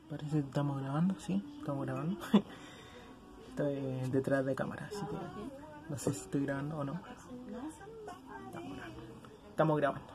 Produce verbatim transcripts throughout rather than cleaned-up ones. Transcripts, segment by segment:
Parece que estamos grabando, sí, estamos grabando. Estoy detrás de cámara, así que no sé si estoy grabando o no. Estamos grabando. Estamos grabando.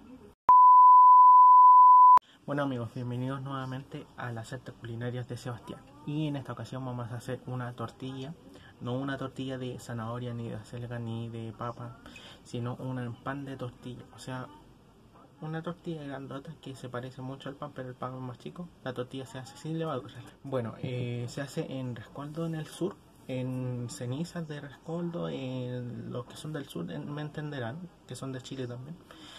Bueno amigos, bienvenidos nuevamente a las artes culinarias de Sebastián. Y en esta ocasión vamos a hacer una tortilla. No una tortilla de zanahoria, ni de acelga, ni de papa, sino un pan de tortilla. O sea, una tortilla grandota que se parece mucho al pan, pero el pan es más chico. La tortilla se hace sin levadura. Bueno, eh, se hace en Rescoldo, en el sur, en Cenizas de Rescoldo. En los que son del sur me entenderán, que son de Chile también.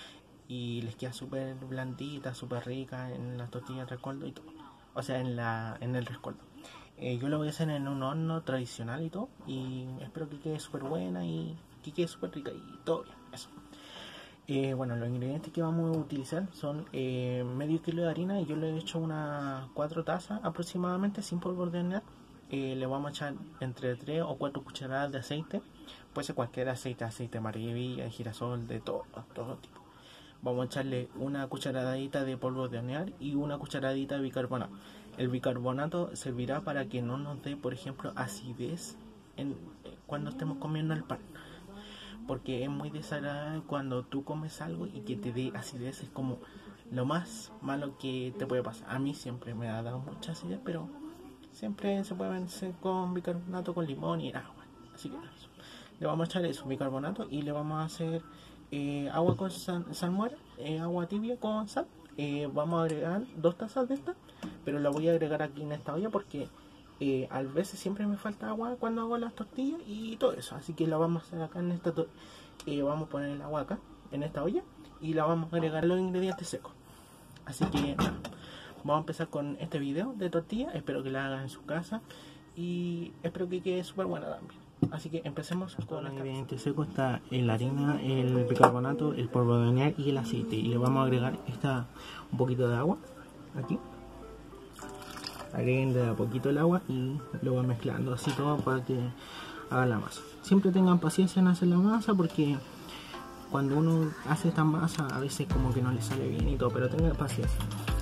Y les queda súper blandita, súper rica en las tortillas de Rescoldo y todo. O sea, en, la, en el Rescoldo. Eh, yo lo voy a hacer en un horno tradicional y todo. Y espero que quede súper buena y que quede súper rica y todo bien. Eso. Eh, bueno, los ingredientes que vamos a utilizar son eh, medio kilo de harina y yo le he hecho unas cuatro tazas aproximadamente sin polvo de hornear. Eh, le vamos a echar entre tres o cuatro cucharadas de aceite, puede ser cualquier aceite, aceite de maravilla, de girasol, de todo, todo tipo. Vamos a echarle una cucharadita de polvo de hornear y una cucharadita de bicarbonato. El bicarbonato servirá para que no nos dé, por ejemplo, acidez en, eh, cuando estemos comiendo el pan. Porque es muy desagradable cuando tú comes algo y que te dé acidez. Es como lo más malo que te puede pasar. A mí siempre me ha dado mucha acidez, pero siempre se puede vencer con bicarbonato, con limón y agua. Así que eso. Le vamos a echar eso, bicarbonato, y le vamos a hacer eh, agua con sal, salmuera, eh, agua tibia con sal. Eh, vamos a agregar dos tazas de esta, pero la voy a agregar aquí en esta olla porque Eh, a veces siempre me falta agua cuando hago las tortillas y todo eso, así que la vamos a hacer acá en esta eh, vamos a poner el agua acá en esta olla y la vamos a agregar los ingredientes secos. Así que nada, vamos a empezar con este video de tortilla. Espero que la hagan en su casa y espero que quede súper buena también. Así que empecemos con los ingredientes secos. Está la harina, el bicarbonato, el polvo de hornear y el aceite, y le vamos a agregar esta, un poquito de agua aquí. Agreguen de a poquito el agua y lo van mezclando así todo para que haga la masa. Siempre tengan paciencia en hacer la masa porque cuando uno hace esta masa a veces como que no le sale bien y todo, pero tengan paciencia.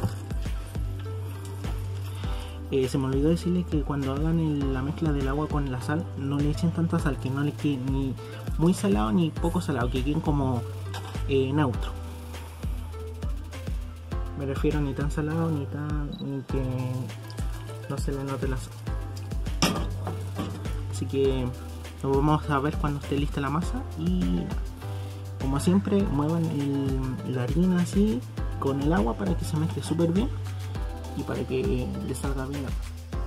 Eh, se me olvidó decirles que cuando hagan el, la mezcla del agua con la sal, no le echen tanta sal, que no le quede ni muy salado ni poco salado, que queden como eh, neutro. Me refiero ni tan salado ni tan ni que no se le note la sal. Así que lo vamos a ver cuando esté lista la masa. Y como siempre, muevan el, la harina así con el agua para que se mezcle súper bien y para que le salga bien la masa.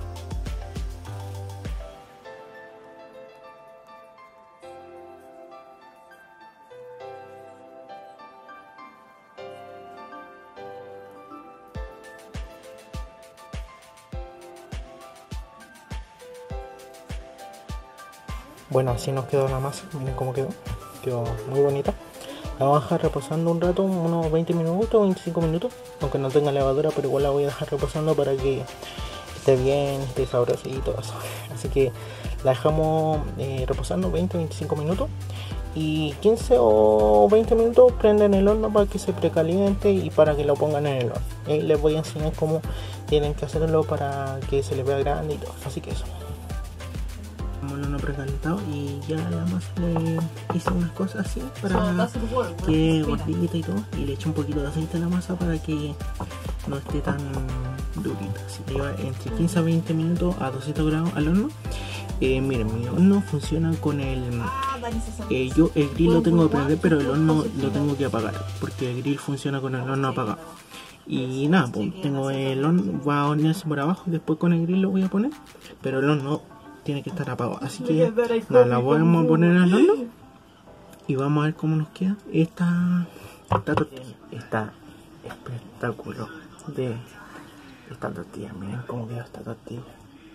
Bueno, así nos quedó la masa, miren cómo quedó, quedó muy bonita. La vamos a dejar reposando un rato, unos veinte minutos, veinticinco minutos, aunque no tenga levadura, pero igual la voy a dejar reposando para que esté bien, esté sabrosa y todo eso. Así que la dejamos eh, reposando veinte a veinticinco minutos y quince o veinte minutos prenden el horno para que se precaliente y para que lo pongan en el horno. Y les voy a enseñar cómo tienen que hacerlo para que se les vea grande y todo, así que eso. El horno precalentado y ya la masa le hice unas cosas así para que gordita y todo, y le eché un poquito de aceite a la masa para que no esté tan durita. Así que lleva entre quince a veinte minutos a doscientos grados al horno. Eh, miren, mi horno funciona con el eh, yo el grill lo tengo que prender, pero el horno lo tengo que apagar porque el grill funciona con el horno apagado. Y nada, pues tengo el horno, va a hornearse por abajo y después con el grill lo voy a poner, pero el horno tiene que estar apagado, así que nada, la vamos a poner al horno y vamos a ver cómo nos queda esta, esta tortilla. Está espectáculo de esta tortilla, miren cómo queda esta tortilla.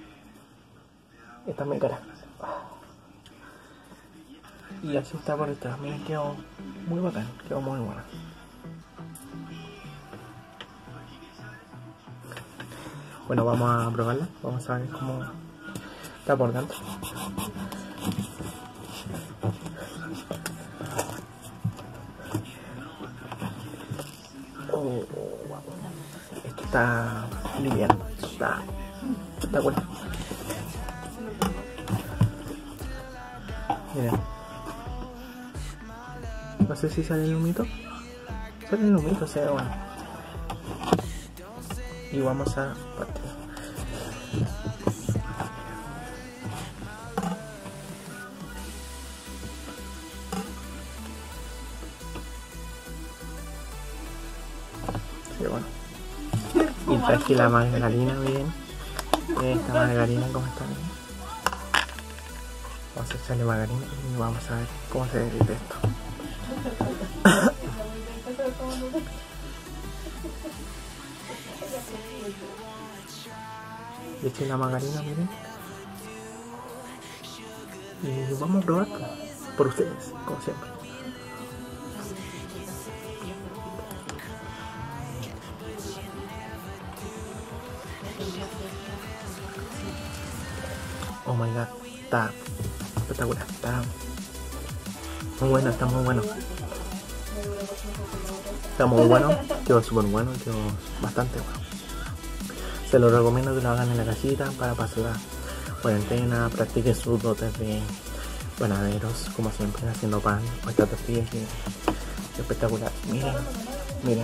Está muy cara y así está por detrás, miren, quedó muy bacán, quedó muy buena. Bueno, vamos a probarla, vamos a ver cómo está por dentro. Oh, esto está liviano. Está espectacular. Miren. No sé si sale el humito. Sale el humito, o sea, bueno. Y vamos a partir. Sí, bueno. Y traje la margarina, miren. Esta margarina, ¿cómo está? Bien. Vamos a echarle margarina y vamos a ver cómo se derrite esto. Le eché la margarina, miren. Y vamos a probar por ustedes, como siempre. Oh my god, está espectacular, está muy bueno, está muy bueno. Está muy bueno, quedó súper bueno, quedó bastante bueno. Se lo recomiendo que lo hagan en la casita para pasar la cuarentena, practiquen sus dotes de panaderos, como siempre, haciendo pan o esta tortilla que es espectacular. Miren, miren.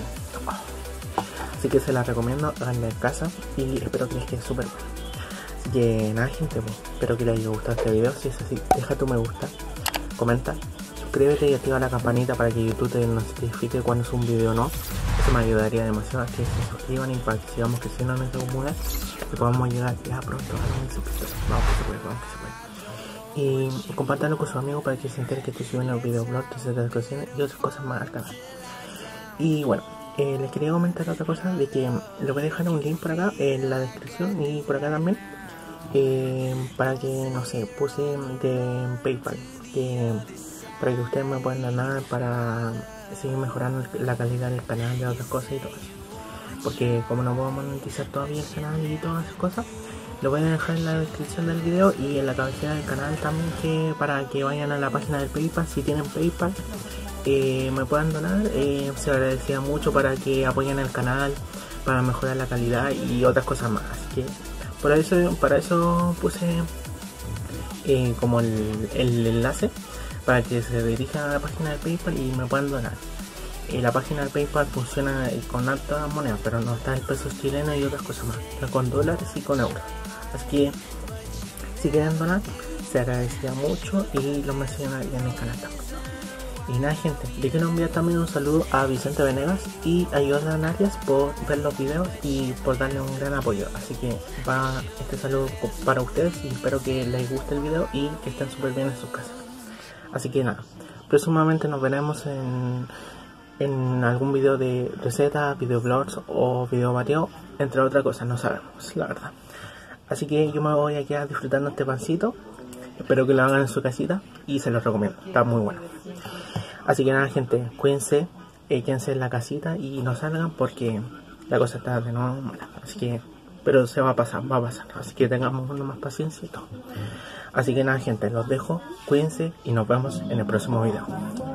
Así que se la recomiendo, háganla en casa y espero que les quede súper bueno. Así que nada, gente, pues, espero que les haya gustado este video. Si es así, deja tu me gusta, comenta, suscríbete y activa la campanita para que YouTube te notifique cuando es un video o no. Eso me ayudaría demasiado a que se suscriban y para que sigamos creciendo en esta comunidad y podamos llegar ya pronto a los mil suscriptores. Vamos que se puede, vamos que se puede. Y compártanlo con sus amigos para que se enteren que estoy subiendo videoblogs, descripciones y otras cosas más al canal. Y bueno, eh, les quería comentar otra cosa, de que les voy a dejar un link por acá en la descripción y por acá también, eh, para que, no sé, puse de PayPal, que, para que ustedes me puedan donar para seguir mejorando la calidad del canal y otras cosas y todo eso. Porque como no puedo monetizar todavía el canal y todas esas cosas, lo voy a dejar en la descripción del video y en la cabecera del canal también, que para que vayan a la página del PayPal. Si tienen PayPal, eh, me puedan donar, eh, se agradecería mucho para que apoyen el canal, para mejorar la calidad y otras cosas más. Así que por eso, para eso puse eh, como el, el enlace para que se dirijan a la página de PayPal y me puedan donar. Eh, la página de PayPal funciona eh, con altas monedas, pero no está el peso chileno y otras cosas más, está con dólares y con euros. Así que si quieren donar, se agradecería mucho y lo mencionaría en el canal también. Y nada, gente, le quiero enviar también un saludo a Vicente Venegas y a Jordan Arias por ver los videos y por darle un gran apoyo. Así que va este saludo para ustedes y espero que les guste el video y que estén súper bien en sus casas. Así que nada, próximamente nos veremos en, en algún video de recetas, videoblogs o video variado, entre otras cosas, no sabemos, la verdad. Así que yo me voy a quedar disfrutando este pancito. Espero que lo hagan en su casita y se los recomiendo, está muy bueno. Así que nada, gente, cuídense, eh, quédense en la casita y no salgan porque la cosa está de nuevo mala. Así que, pero se va a pasar, va a pasar. Así que tengamos más paciencia y todo. Así que nada, gente, los dejo, cuídense y nos vemos en el próximo video.